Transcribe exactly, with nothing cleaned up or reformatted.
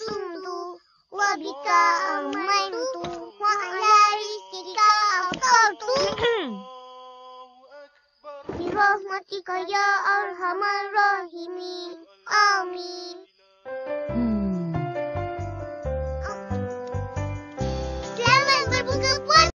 sumtu wa bika amantu wa ala rizqika aftartu. Bi rahmatika ya arhamar rahim.